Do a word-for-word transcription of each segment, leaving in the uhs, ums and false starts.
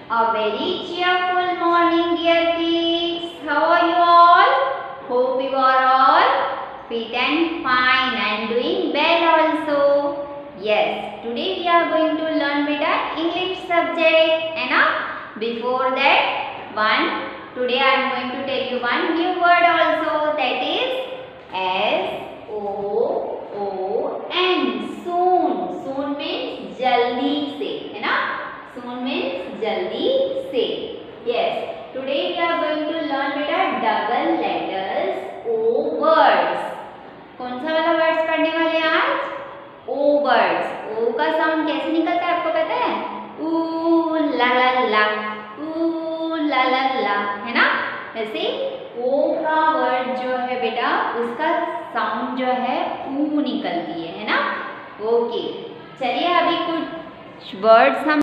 A very cheerful morning, dear kids. How are you all? Hope you are all fit and fine and doing well also. Yes, today we are going to learn beta English subject. And now, before that, one today I am going to tell you one new word also, that is S O O N. Soon. Soon means jaldi se, है ना? Soon means jaldi se. Yes. Today we are going to learn beta double letters O words. कौन सा वाला words पढ़ने वाले हैं आज? O words. O का साउंड कैसे निकलता है आपको पता है? ऊ ला ला ला, ऊ ला ला ला, है ना? वैसे O का वर्ड जो है बेटा उसका साउंड जो है ऊ निकलती है, है ना? ओके, चलिए अभी कुछ वर्ड्स हम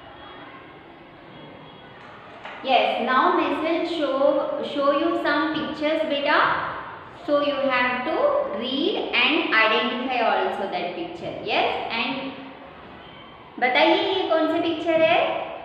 Yes, now Miss will show show you some pictures, beta. So you have to read and identify also that picture. Yes, and बताइए ये कौन से पिक्चर है?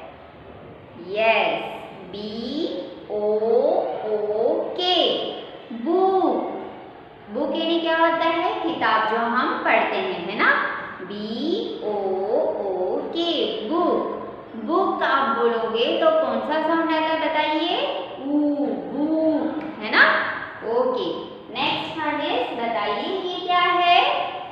Yes, B O O K, book. Book यानी क्या होता है? किताब जो हम पढ़ते हैं, है ना? B O O K, book. Book आप बोलोगे तो कौन सा साउंड आता है बताइए? ऊ, बुक, है ना? ओके, नेक्स्ट हर्षेश बताइए ये क्या है?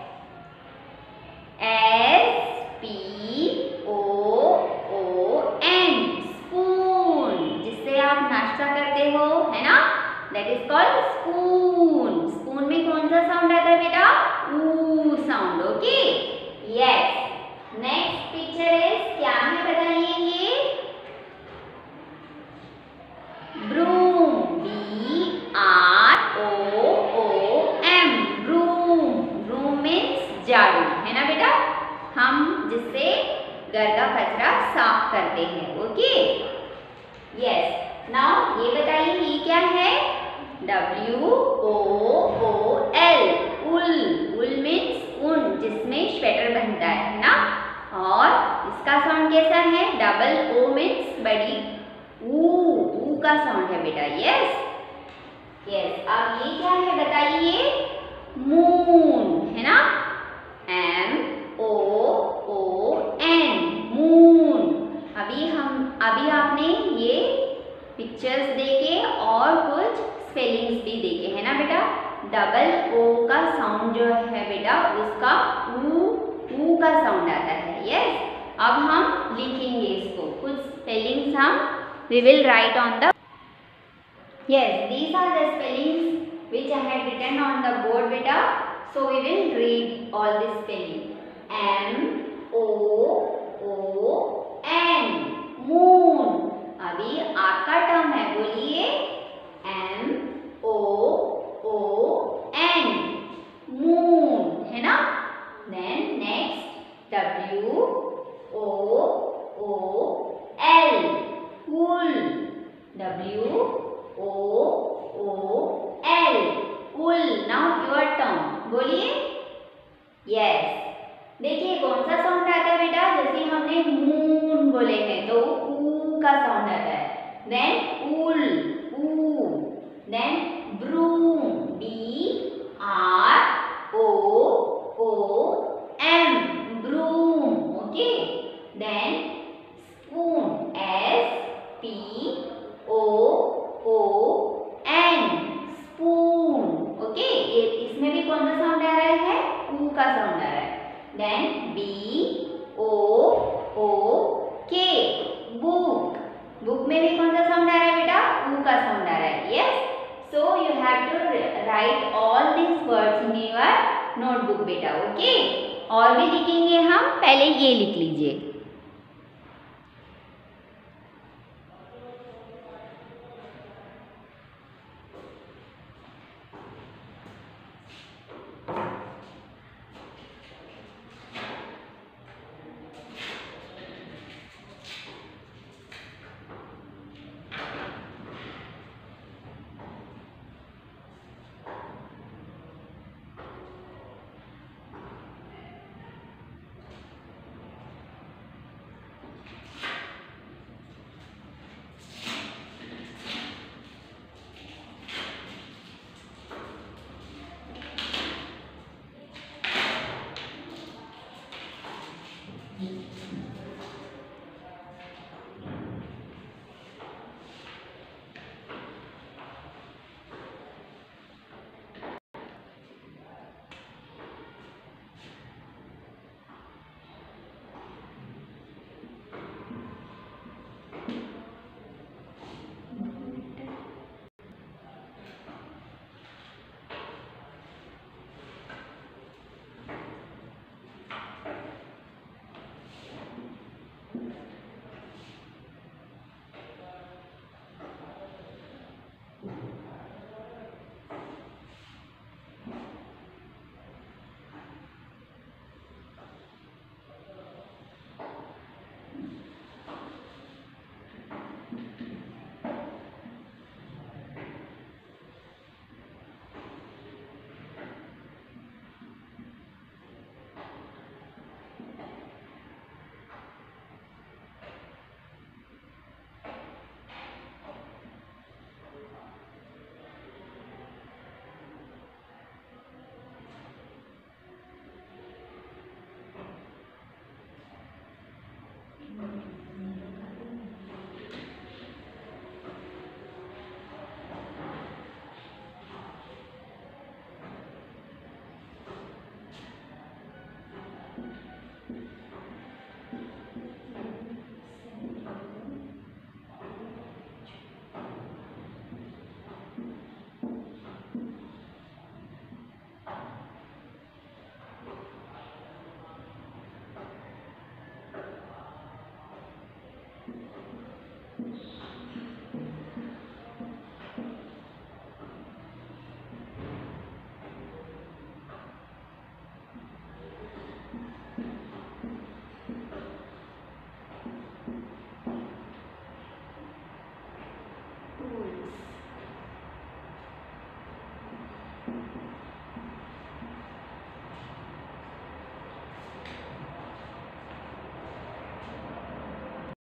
S P O O N, spoon, जिससे आप नाश्ता करते हो, है ना? That is called spoon. Spoon में कौन सा साउंड आता है बेटा? ऊ sound. Okay, yes. Next picture is क्या है बताइए ये? Broom, B R O O M, broom. Broom means झाड़ू, है ना बेटा? हम जिससे घर का कचरा साफ करते हैं. Okay, yes. नाउ ये बताइए ये क्या है? W O O L, wool. Wool means ऊन, जिसमें स्वेटर बनता है, है ना? और इसका साउंड कैसा है? डबल ओ मीन्स बड़ी. ऊ, ऊ का साउंड है बेटा. Yes, yes. अब ये क्या है बताइए? मून, है ना? M O O N, moon. अभी हम अभी आपने ये पिक्चर्स देखे और कुछ स्पेलिंग्स भी देखे, है ना बेटा? डबल ओ का साउंड जो है बेटा उसका ऊ, ऊ का साउंड आता है. यस, अब हम लिखेंगे इसको. कुछ स्पेलिंग्स हम we will write on the. Yes, these are the spellings which I have written on the board बेटा. So we will read all the spelling. M O O N, moon. अभी आपका turn है, बोलिए. M O O N, moon, है ना? Then next W O O L, wool. W O O L, wool. Now your turn. बोलिए. Yes. देखिए कौन सा साउंड आता है बेटा? जैसे हमने मून बोले हैं तो ऊ का साउंड आता है. Then wool, ऊ. Then broom, B R O O M, broom. Okay. Then spoon, S P O O N, spoon. Okay. ये इसमें भी कौन सा साउंड आ रहा है? ऊ का साउंड आ रहा है. Then B O O K, book. Book में भी कौन सा साउंड आ रहा है बेटा? ऊ का साउंड आ रहा है. Yes. So you have to write all these words in your notebook बेटा. ओके, और भी लिखेंगे हम. पहले ये लिख लीजिए. Tools.